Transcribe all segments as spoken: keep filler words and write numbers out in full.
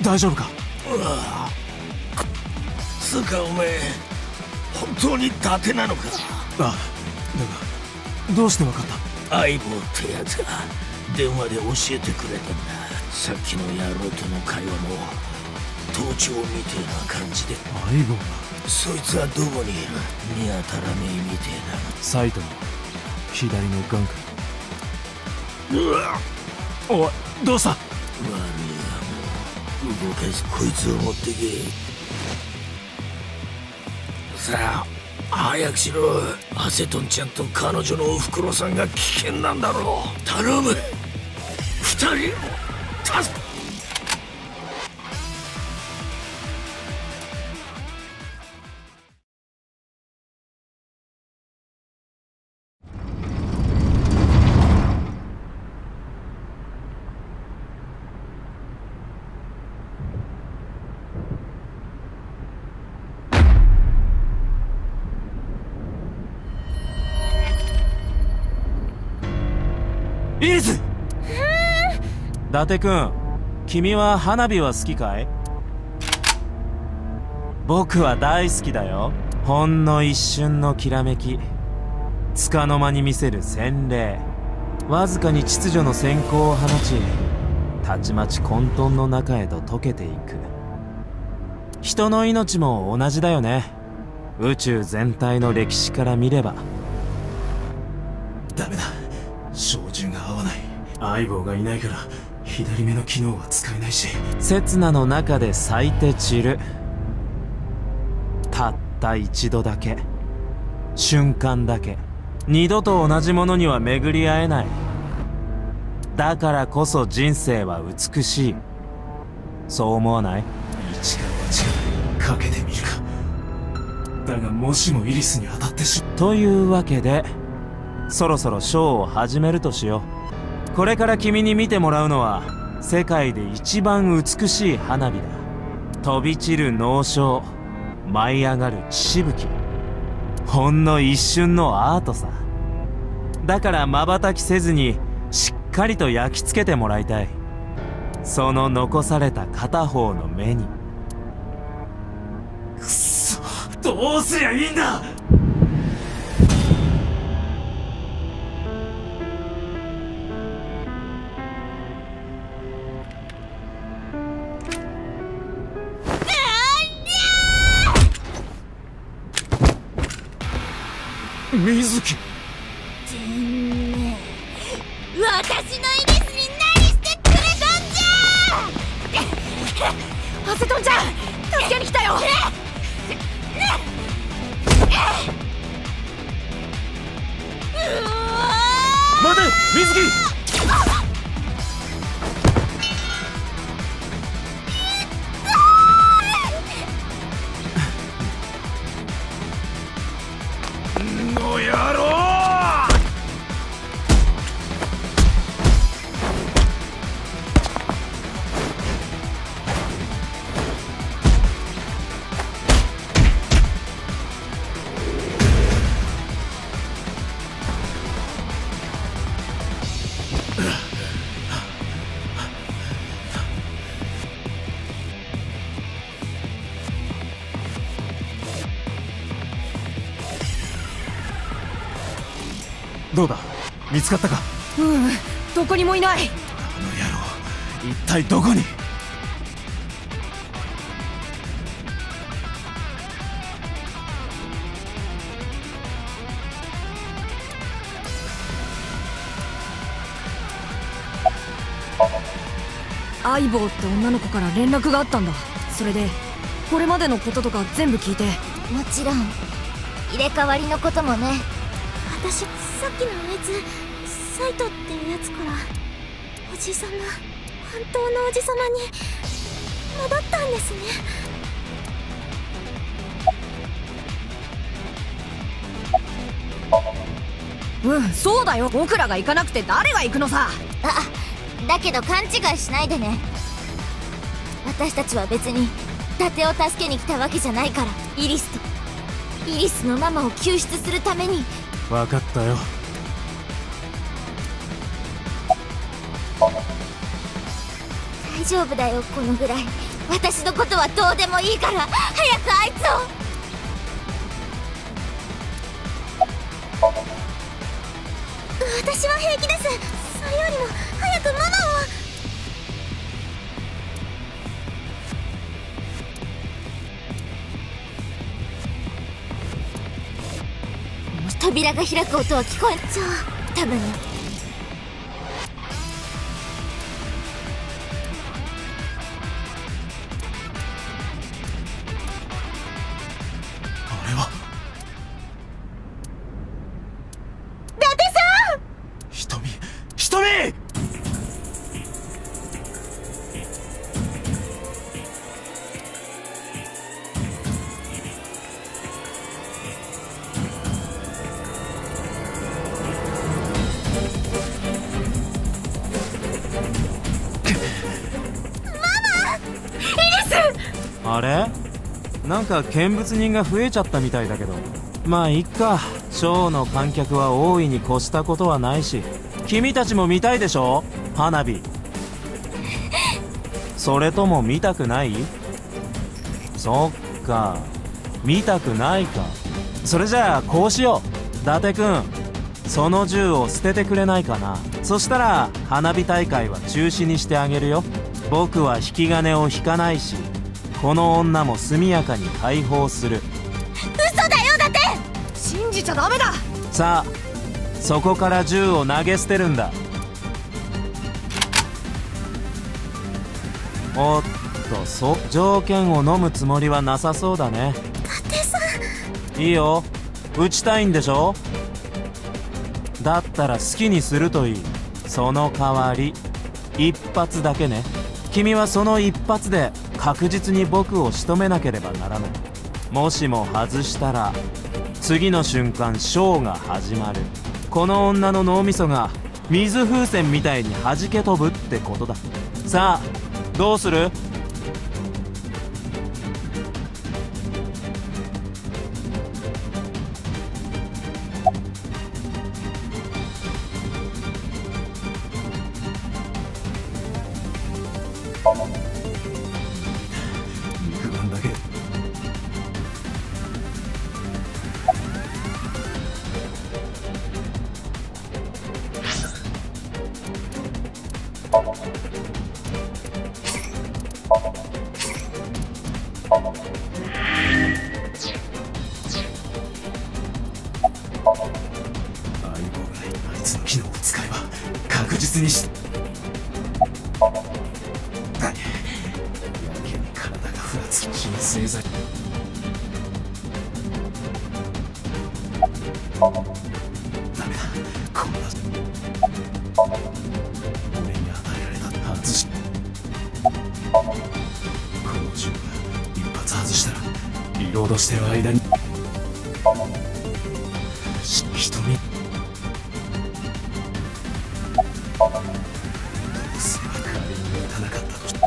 大丈夫か？ うわつうかおめえ本当に伊達なのか？ ああ、だがどうして分かった？ 相棒ってやつが電話で教えてくれたんだ。さっきの野郎との会話も盗聴みてえな感じで。 相棒が？ そいつはどこにいる？見当たらねえみてえな。 サイトの左の眼か。 うわおい、どうした？ 悪いや、もう動かしこいつを持ってけ。さあ早くしろ。アセトンちゃんと彼女のおふくろさんが危険なんだろう。頼む、二人を助け。 イリス！伊達君、君は花火は好きかい？僕は大好きだよ。ほんの一瞬のきらめき、束の間に見せる洗礼、わずかに秩序の閃光を放ち、たちまち混沌の中へと溶けていく。人の命も同じだよね。宇宙全体の歴史から見れば。ダメだ、照準が合わない。相棒がいないから左目の機能は使えないし、刹那の中で咲いて散る。たった一度だけ、瞬間だけ、二度と同じものには巡り会えない。だからこそ人生は美しい。そう思わない？一か八かかけてみるか。だがもしもイリスに当たってしまうというわけで、そろそろショーを始めるとしよう。これから君に見てもらうのは世界で一番美しい花火だ。飛び散る濃焼、舞い上がる血しぶき、ほんの一瞬のアートさ。だから瞬きせずにしっかりと焼き付けてもらいたい。その残された片方の目に。くそ、どうすりゃいいんだ！水木。てめえ、私のイリスに何してくれたんじゃ！アセトンちゃん、助けに来たよ！ 待て、水木！ の野郎！ どうだ、見つかったか？ うん、どこにもいない。 あの野郎、一体どこに？ 相棒って女の子から連絡があったんだ。それでこれまでのこととか全部聞いて。 もちろん入れ替わりのこともね。 私さっきのあいつサイトっていうやつからおじさんが本当のおじさまに戻ったんですね。 うん、そうだよ。僕らが行かなくて誰が行くのさ。 あ、だけど勘違いしないでね。私たちは別に伊達を助けに来たわけじゃないから。イリスとイリスのママを救出するために。 分かったよ。 大丈夫だよ、このぐらい。 私のことはどうでもいいから早くあいつを。 私は平気です。それよりも早くママを。 扉が開く音は聞こえん。じゃあ多分あれは伊達さん。 瞳瞳あれなんか見物人が増えちゃったみたいだけど、まあいっか。ショーの観客は大いに越したことはないし、君たちも見たいでしょ花火。それとも見たくない？そっか、見たくないか。それじゃあこうしよう。伊達くん、その銃を捨ててくれないかな。そしたら花火大会は中止にしてあげるよ。僕は引き金を引かないし、この女も速やかに解放する。 嘘だよ伊達。信じちゃダメだ。 さあそこから銃を投げ捨てるんだ。おっと、そ条件を飲むつもりはなさそうだね。 伊達さん。 いいよ、撃ちたいんでしょ。だったら好きにするといい。その代わり一発だけね。君はその一発で確実に僕を仕留めなければならない。もしも外したら次の瞬間ショーが始まる。この女の脳みそが水風船みたいに弾け飛ぶってことだ。さあどうする？肉眼だけ。あいつの機能を使えば確実にし。やけに体がふらつき、鎮静剤。ダメだ、こんな俺に与えられた外し。この銃は一発外したらリロードしてる間にし瞳。どうすれば仮に撃たなかったとし。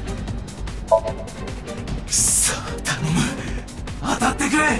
さあ頼む、当たってくれ。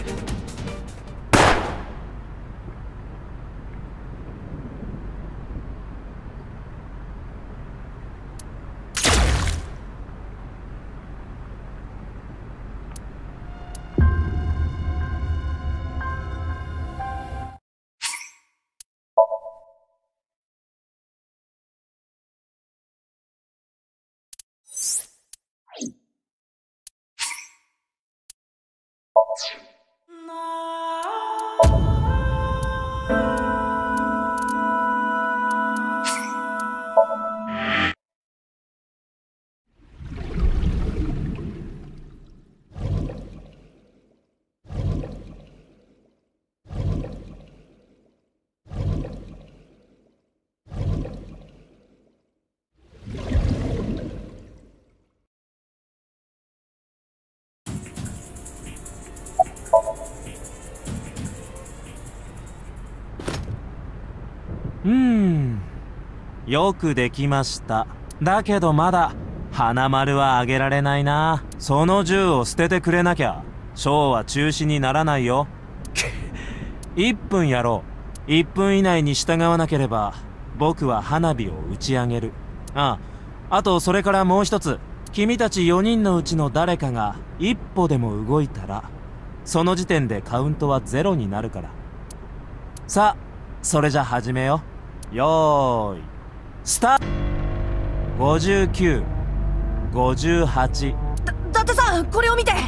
うーん、よくできました。だけどまだ花丸はあげられないな。その銃を捨ててくれなきゃショーは中止にならないよ。いっぷんやろう。いっぷん以内に従わなければ僕は花火を打ち上げる。ああ、あとそれからもう一つ。 君たちよにんのうちの誰かが一歩でも動いたらその時点でカウントはゼロになるから。さあそれじゃ始めよう。よーいスタート。ごじゅうきゅう、ごじゅうはち。 だ伊達さん、これを見て。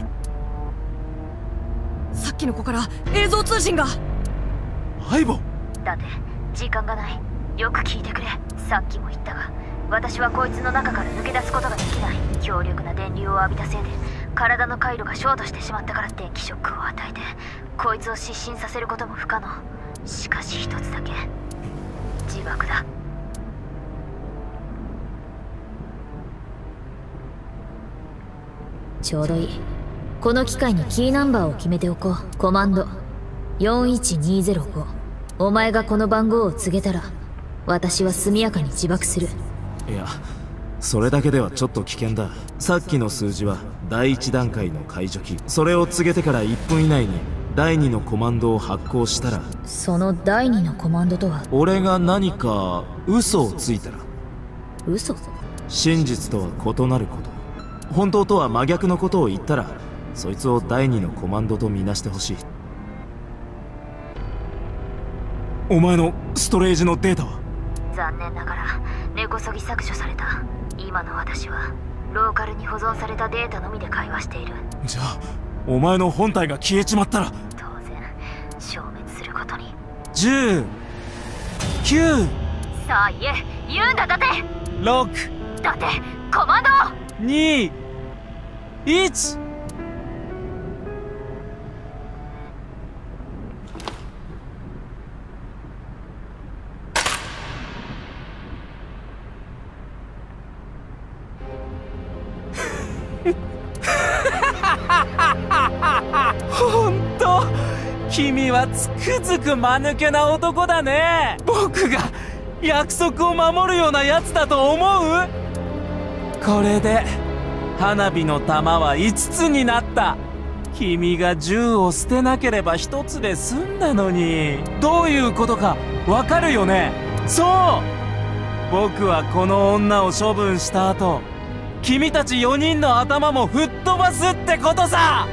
さっきの子から映像通信が。 相棒。 だって時間がない。よく聞いてくれ。さっきも言ったが、私はこいつの中から抜け出すことができない。強力な電流を浴びたせいで体の回路がショートしてしまったから電気ショックを与えてこいつを失神させることも不可能。しかし一つだけ自爆だ。ちょうどいい。この機会にキーナンバーを決めておこう。コマンドよんいちにゼロご。お前がこの番号を告げたら私は速やかに自爆する。 いや、それだけではちょっと危険だ。さっきの数字は第一段階の解除機。それを告げてからいっぷん以内にだいにのコマンドを発行したら。 そのだいにのコマンドとは。 俺が何か嘘をついたら。 嘘？ 真実とは異なること、本当とは真逆のことを言ったらそいつをだいにのコマンドとみなしてほしい。お前のストレージのデータは？ 残念ながら根こそぎ削除された。今の私はローカルに保存されたデータのみで会話している。 じゃあお前の本体が消えちまったら当然消滅することに。 じゅう、きゅう。 さあ言え、言うんだ。だってろく、 だってコマンドに、いち。ほんと君はつくづく間抜けな男だね。僕が約束を守るようなやつだと思う？これで花火の玉はいつつになった。君が銃を捨てなければひとつで済んだのに。どういうことかわかるよね？そう、僕はこの女を処分した後君たちよにんの頭も吹っ飛ばすってことさ。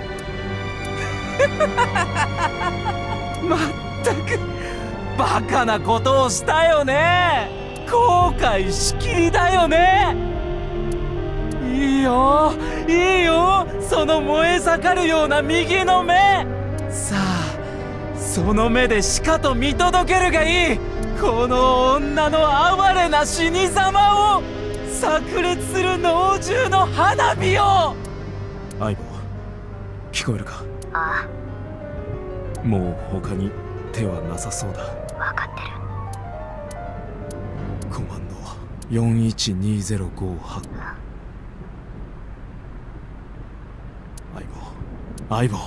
まったくバカなことをしたよね。後悔しきりだよね。いいよいいよ、その燃え盛るような右の目。さあその目でしかと見届けるがいい。この女の哀れな死に様を、炸裂する猛獣の花火を。相棒、聞こえるか？ ああ。もう他に手はなさそうだ。 分かってる。 コマンドよんいちにゼロごはち。相棒、相棒。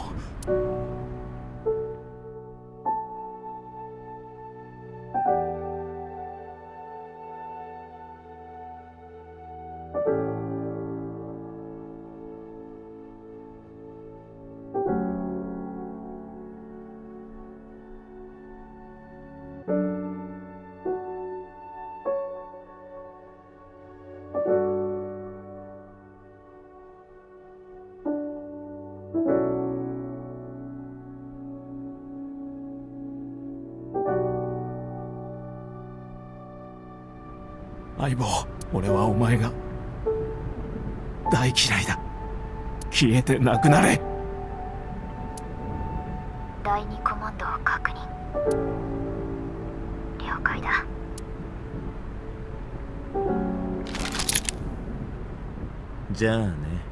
相棒、俺はお前が大嫌いだ。消えてなくなれ。 だいにコマンドを確認。了解だ。 じゃあね。